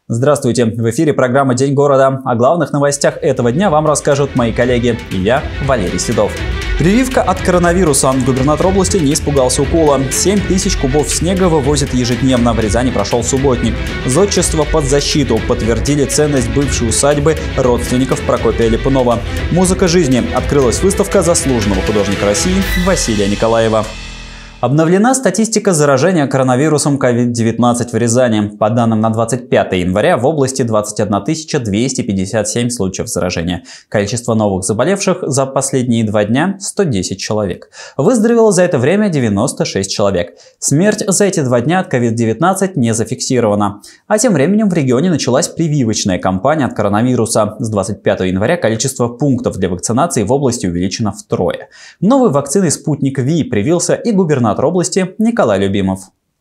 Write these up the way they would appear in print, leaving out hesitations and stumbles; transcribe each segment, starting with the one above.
Здравствуйте! В эфире программа «День города». О главных новостях этого дня вам расскажут мои коллеги и я, Валерий Седов. Прививка от коронавируса. Губернатор области не испугался укола. 7000 кубов снега вывозят ежедневно. В Рязани прошел субботник. Зодчество под защиту. Подтвердили ценность бывшей усадьбы родственников Прокопия Липунова. Музыка жизни. Открылась выставка заслуженного художника России Василия Николаева. Обновлена статистика заражения коронавирусом COVID-19 в Рязани. По данным на 25 января в области 21 257 случаев заражения. Количество новых заболевших за последние 2 дня – 110 человек. Выздоровело за это время 96 человек. Смерть за эти 2 дня от COVID-19 не зафиксирована. А тем временем в регионе началась прививочная кампания от коронавируса. С 25 января количество пунктов для вакцинации в области увеличено втрое. Новой вакциной «Спутник Ви» привился и губернатор области Николай Любимов.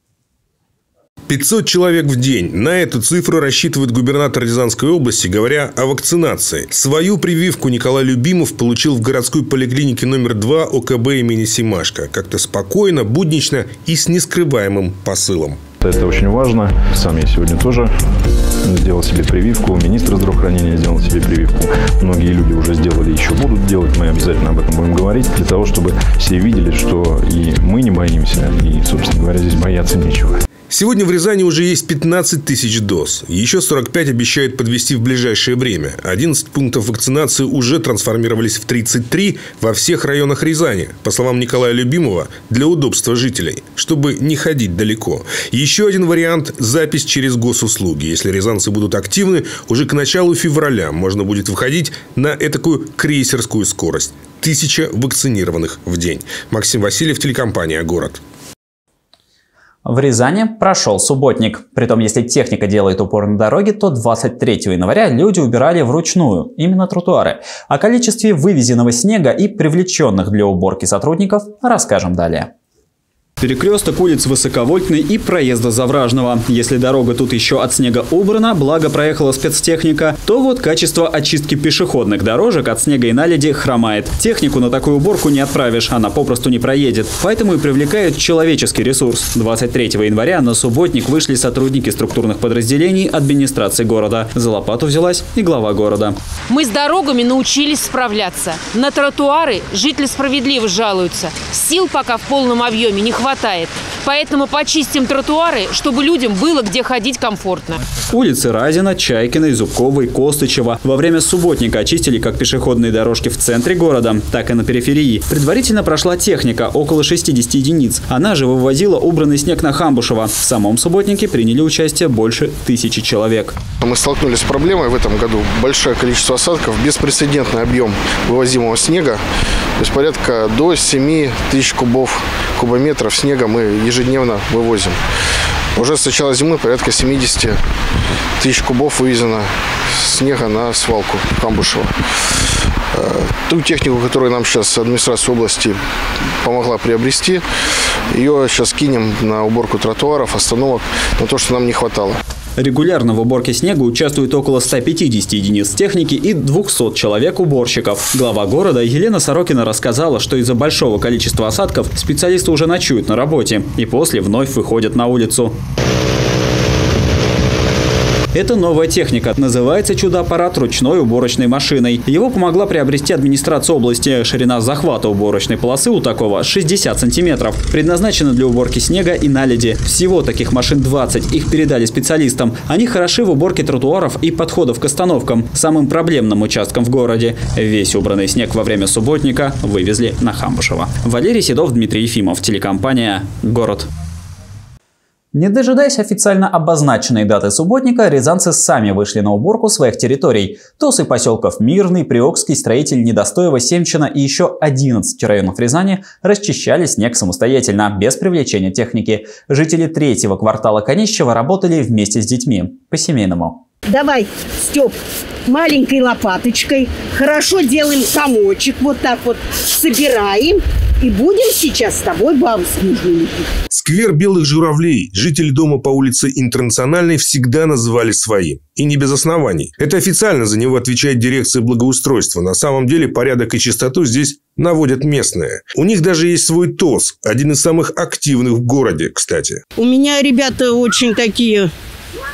500 человек в день. На эту цифру рассчитывает губернатор Рязанской области, говоря о вакцинации. Свою прививку Николай Любимов получил в городской поликлинике номер 2 ОКБ имени Семашко. Как-то спокойно, буднично и с нескрываемым посылом. Это очень важно. Сам я сегодня тоже сделал себе прививку. Министр здравоохранения сделал себе прививку. Многие люди уже сделали, еще будут делать. Мы обязательно об этом будем говорить. Для того, чтобы все видели, что и мы не боимся. И, собственно говоря, здесь бояться нечего. Сегодня в Рязани уже есть 15 тысяч доз. Еще 45 обещают подвести в ближайшее время. 11 пунктов вакцинации уже трансформировались в 33 во всех районах Рязани. По словам Николая Любимова, для удобства жителей, чтобы не ходить далеко. Еще один вариант – запись через госуслуги. Если рязанцы будут активны, уже к началу февраля можно будет выходить на этакую крейсерскую скорость. 1000 вакцинированных в день. Максим Васильев, телекомпания «Город». В Рязани прошел субботник. Притом, если техника делает упор на дороге, то 23 января люди убирали вручную, именно тротуары. О количестве вывезенного снега и привлеченных для уборки сотрудников расскажем далее. Перекресток улиц Высоковольтной и проезда Завражного. Если дорога тут еще от снега убрана, благо проехала спецтехника, то вот качество очистки пешеходных дорожек от снега и наледи хромает. Технику на такую уборку не отправишь, она попросту не проедет. Поэтому и привлекают человеческий ресурс. 23 января на субботник вышли сотрудники структурных подразделений администрации города. За лопату взялась и глава города. Мы с дорогами научились справляться. На тротуары жители справедливо жалуются. Сил пока в полном объеме не хватает. Поэтому почистим тротуары, чтобы людям было где ходить комфортно. Улицы Разина, Чайкиной, Зубковой, Костычева во время субботника очистили как пешеходные дорожки в центре города, так и на периферии. Предварительно прошла техника, около 60 единиц. Она же вывозила убранный снег на Хамбушева. В самом субботнике приняли участие больше 1000 человек. Мы столкнулись с проблемой в этом году. Большое количество осадков, беспрецедентный объем вывозимого снега. То есть порядка до 7000 кубометров снега мы ежедневно вывозим. Уже с начала зимы порядка 70 тысяч кубов вывезено снега на свалку Хамбушева. Ту технику, которую нам сейчас администрация области помогла приобрести, ее сейчас кинем на уборку тротуаров, остановок, на то, что нам не хватало. Регулярно в уборке снега участвует около 150 единиц техники и 200 человек-уборщиков. Глава города Елена Сорокина рассказала, что из-за большого количества осадков специалисты уже ночуют на работе и после вновь выходят на улицу. Это новая техника. Называется чудо-аппарат ручной уборочной машиной. Его помогла приобрести администрация области. Ширина захвата уборочной полосы у такого 60 сантиметров. Предназначена для уборки снега и наледи. Всего таких машин 20. Их передали специалистам. Они хороши в уборке тротуаров и подходов к остановкам, самым проблемным участкам в городе. Весь убранный снег во время субботника вывезли на Хамбушева. Валерий Седов, Дмитрий Ефимов. Телекомпания «Город». Не дожидаясь официально обозначенной даты субботника, рязанцы сами вышли на уборку своих территорий. ТОСы поселков Мирный, Приокский, Строитель, Недостоево, Семчино и еще 11 районов Рязани расчищали снег самостоятельно, без привлечения техники. Жители 3-го квартала Конищева работали вместе с детьми, по-семейному. Давай, Степ, маленькой лопаточкой хорошо делаем комочек, вот так вот собираем. И будем сейчас с тобой бабушку лепить. Сквер белых журавлей жители дома по улице Интернациональной всегда называли своим. И не без оснований. Это официально за него отвечает дирекция благоустройства. На самом деле порядок и чистоту здесь наводят местные. У них даже есть свой ТОС. Один из самых активных в городе, кстати. У меня ребята очень такие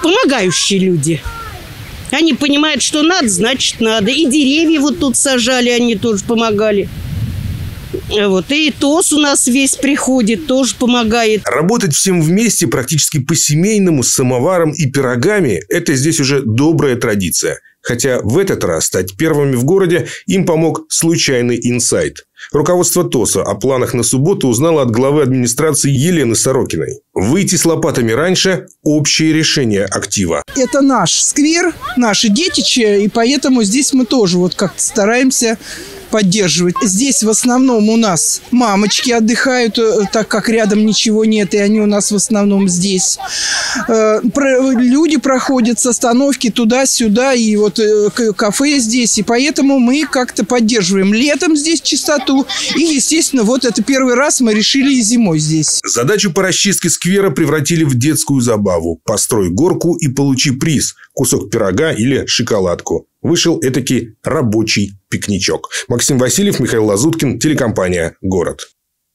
помогающие люди. Они понимают, что надо, значит надо. И деревья вот тут сажали, они тоже помогали. Вот. И ТОС у нас весь приходит, тоже помогает. Работать всем вместе, практически по-семейному, с самоваром и пирогами – это здесь уже добрая традиция. Хотя в этот раз стать первыми в городе им помог случайный инсайт. Руководство ТОСа о планах на субботу узнало от главы администрации Елены Сорокиной. Выйти с лопатами раньше – общее решение актива. Это наш сквер, наше детище, и поэтому здесь мы тоже вот как-то стараемся поддерживать. Здесь в основном у нас мамочки отдыхают, так как рядом ничего нет, и они у нас в основном здесь. Люди проходят с остановки туда-сюда, и вот кафе здесь, и поэтому мы как-то поддерживаем летом здесь чистоту, и, естественно, вот это первый раз мы решили и зимой здесь. Задачу по расчистке сквера превратили в детскую забаву. Построй горку и получи приз – кусок пирога или шоколадку. Вышел этакий рабочий пикничок. Максим Васильев, Михаил Лазуткин, телекомпания «Город».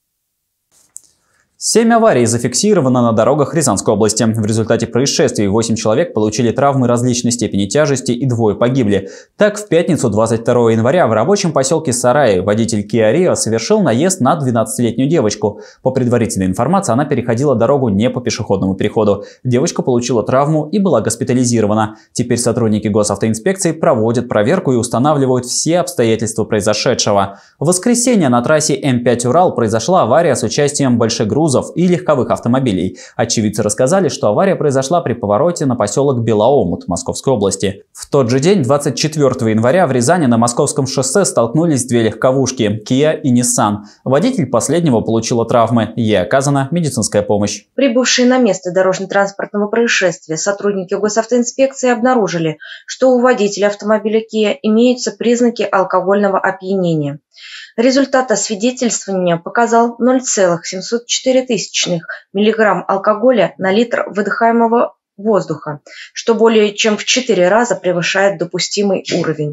7 аварий зафиксировано на дорогах Рязанской области. В результате происшествий 8 человек получили травмы различной степени тяжести и 2 погибли. Так, в пятницу 22 января в рабочем поселке Сараи водитель Kia Rio совершил наезд на 12-летнюю девочку. По предварительной информации, она переходила дорогу не по пешеходному переходу. Девочка получила травму и была госпитализирована. Теперь сотрудники госавтоинспекции проводят проверку и устанавливают все обстоятельства произошедшего. В воскресенье на трассе М5 Урал произошла авария с участием больших грузов и легковых автомобилей. Очевидцы рассказали, что авария произошла при повороте на поселок Белоомут Московской области. В тот же день, 24 января, в Рязани на Московском шоссе столкнулись 2 легковушки – Kia и Nissan. Водитель последнего получила травмы, ей оказана медицинская помощь. Прибывшие на место дорожно-транспортного происшествия сотрудники госавтоинспекции обнаружили, что у водителя автомобиля Kia имеются признаки алкогольного опьянения. Результат освидетельствования показал 0,704 мг алкоголя на литр выдыхаемого воздуха, что более чем в 4 раза превышает допустимый уровень.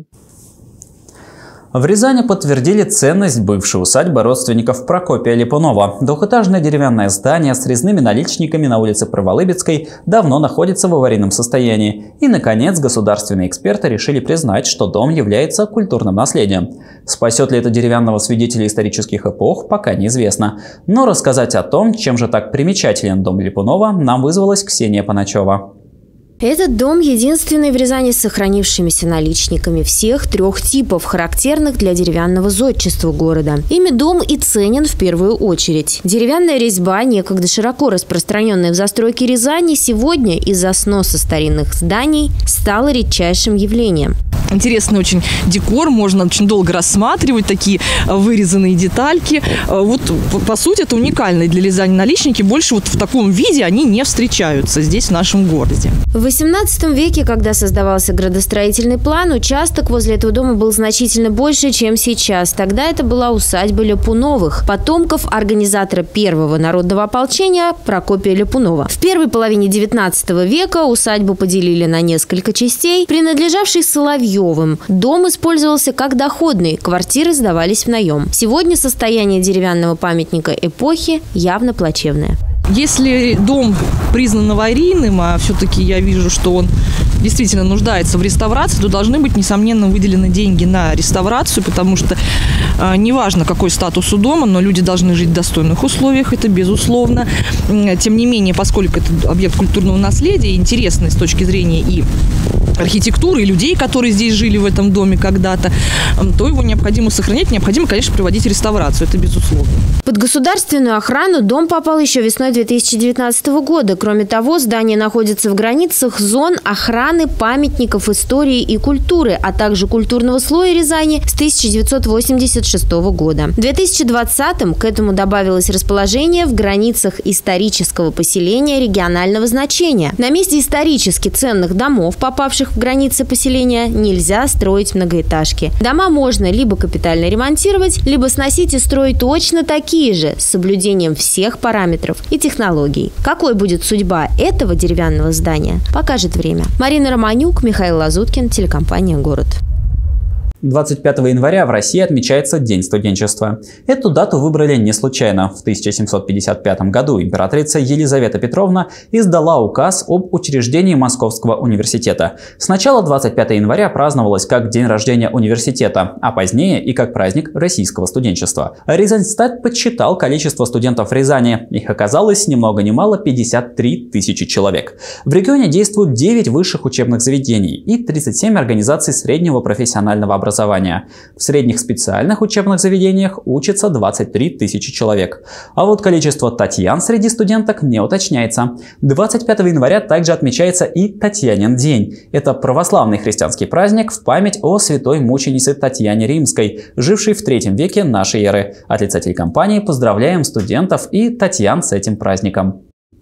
В Рязани подтвердили ценность бывшей усадьбы родственников Прокопия Липунова. Двухэтажное деревянное здание с резными наличниками на улице Праволыбецкой давно находится в аварийном состоянии. И, наконец, государственные эксперты решили признать, что дом является культурным наследием. Спасет ли это деревянного свидетеля исторических эпох, пока неизвестно. Но рассказать о том, чем же так примечателен дом Липунова, нам вызвалась Ксения Паначева. Этот дом единственный в Рязани с сохранившимися наличниками всех 3 типов, характерных для деревянного зодчества города. Ими дом и ценен в первую очередь. Деревянная резьба, некогда широко распространенная в застройке Рязани, сегодня из-за сноса старинных зданий стала редчайшим явлением. Интересный очень декор, можно очень долго рассматривать такие вырезанные детальки. Вот, по сути, это уникальные для Рязани наличники. Больше вот в таком виде они не встречаются здесь, в нашем городе. В XVIII веке, когда создавался градостроительный план, участок возле этого дома был значительно больше, чем сейчас. Тогда это была усадьба Ляпуновых, потомков организатора первого народного ополчения Прокопия Ляпунова. В первой половине XIX века усадьбу поделили на несколько частей, принадлежавших Соловьевым. Дом использовался как доходный, квартиры сдавались в наем. Сегодня состояние деревянного памятника эпохи явно плачевное. Если дом признан аварийным, а все-таки я вижу, что он действительно нуждается в реставрации, то должны быть, несомненно, выделены деньги на реставрацию, потому что неважно, какой статус у дома, но люди должны жить в достойных условиях, это безусловно. Тем не менее, поскольку это объект культурного наследия, интересный с точки зрения и архитектуры, и людей, которые здесь жили в этом доме когда-то, то его необходимо сохранять, необходимо, конечно, проводить реставрацию, это безусловно. Под государственную охрану дом попал еще весной 2019 года. Кроме того, здание находится в границах зон охраны памятников истории и культуры, а также культурного слоя Рязани с 1986 года. В 2020-м к этому добавилось расположение в границах исторического поселения регионального значения. На месте исторически ценных домов, попавших в границы поселения, нельзя строить многоэтажки. Дома можно либо капитально ремонтировать, либо сносить и строить точно такие же, с соблюдением всех параметров и технологий. Какой будет судьба этого деревянного здания, покажет время. Марина Романюк, Михаил Лазуткин, телекомпания «Город». 25 января в России отмечается День студенчества. Эту дату выбрали не случайно. В 1755 году императрица Елизавета Петровна издала указ об учреждении Московского университета. Сначала 25 января праздновалось как день рождения университета, а позднее и как праздник российского студенчества. Рязаньстат подсчитал количество студентов в Рязани. Их оказалось ни много ни мало 53 тысячи человек. В регионе действуют 9 высших учебных заведений и 37 организаций среднего профессионального образования. В средних специальных учебных заведениях учатся 23 тысячи человек. А вот количество Татьян среди студенток не уточняется. 25 января также отмечается и Татьянин день. Это православный христианский праздник в память о святой мученице Татьяне Римской, жившей в III веке нашей эры. От лица телекомпании поздравляем студентов и Татьян с этим праздником.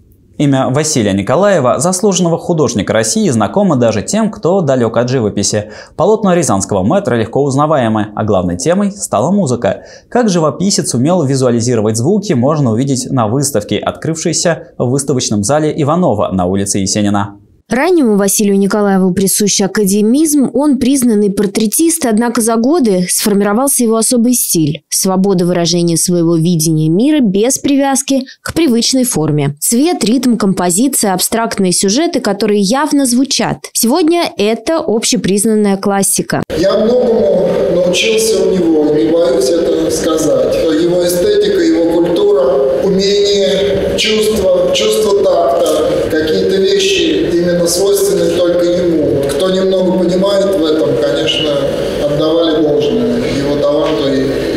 Имя Василия Николаева, заслуженного художника России, знакомо даже тем, кто далек от живописи. Полотна рязанского мэтра легко узнаваемы, а главной темой стала музыка. Как живописец умел визуализировать звуки, можно увидеть на выставке, открывшейся в выставочном зале Иванова на улице Есенина. Раннему Василию Николаеву присущ академизм, он признанный портретист, однако за годы сформировался его особый стиль – свобода выражения своего видения мира без привязки к привычной форме. Цвет, ритм, композиция, абстрактные сюжеты, которые явно звучат. Сегодня это общепризнанная классика. Я многому научился у него, не боюсь это сказать. Его эстетика, его культура, умение, чувство такта, какие-то вещи именно свойственны только ему. Кто немного понимает в этом, конечно, отдавали должное его таланту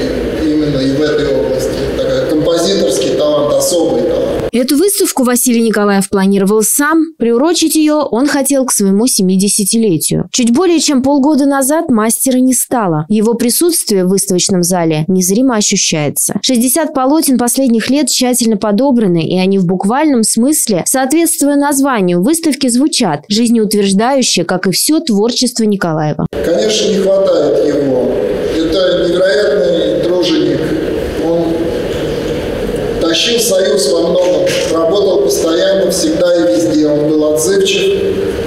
именно и в этой области. Такой композиторский талант, особый талант. Эту выставку Василий Николаев планировал сам. Приурочить ее он хотел к своему 70-летию. Чуть более чем полгода назад мастера не стало. Его присутствие в выставочном зале незримо ощущается. 60 полотен последних лет тщательно подобраны, и они в буквальном смысле, соответствуя названию выставки, звучат жизнеутверждающе, как и все творчество Николаева. Конечно, не хватает его. Это невероятный труженик. Он тащил союз во многом, работал постоянно, всегда и везде. Он был отзывчив,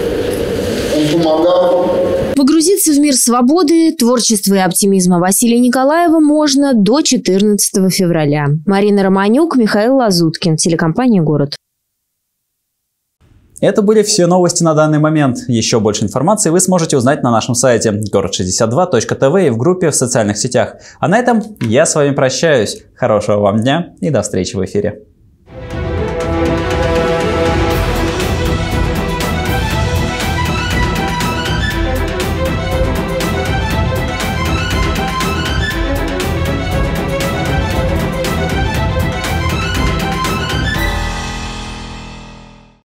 он помогал. Погрузиться в мир свободы, творчества и оптимизма Василия Николаева можно до 14 февраля. Марина Романюк, Михаил Лазуткин, телекомпания «Город». Это были все новости на данный момент. Еще больше информации вы сможете узнать на нашем сайте город62.тв и в группе в социальных сетях. А на этом я с вами прощаюсь. Хорошего вам дня и до встречи в эфире.